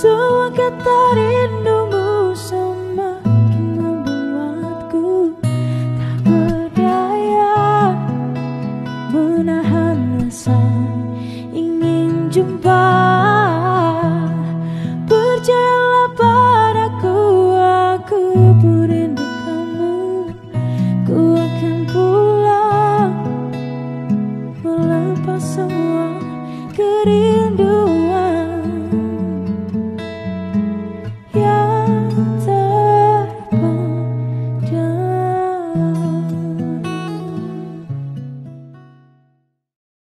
Semua kata rindumu semakin membuatku tak berdaya menahan rasa.